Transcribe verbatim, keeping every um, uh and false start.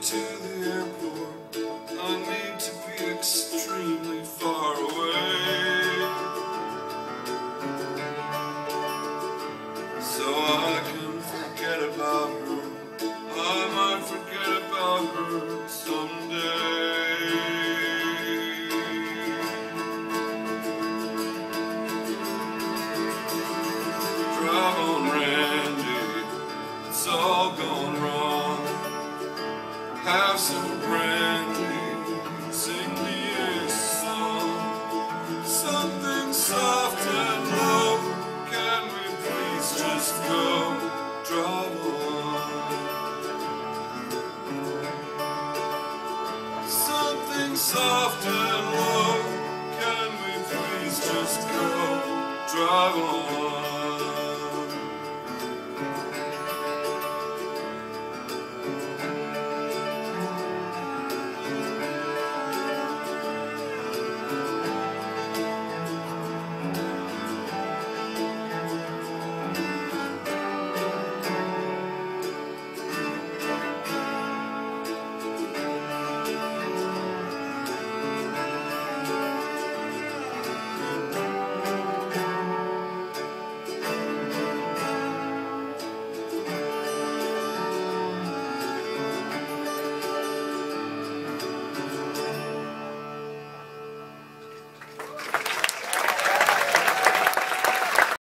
to the airport, I need to be extremely far away, so I can forget about her. I might forget about her someday. Drive on, Randy, it's all gone wrong. Have some brandy, sing me a song, something soft and low. Can we please just go? Drive on. Something soft and low. Can we please just go? Drive on.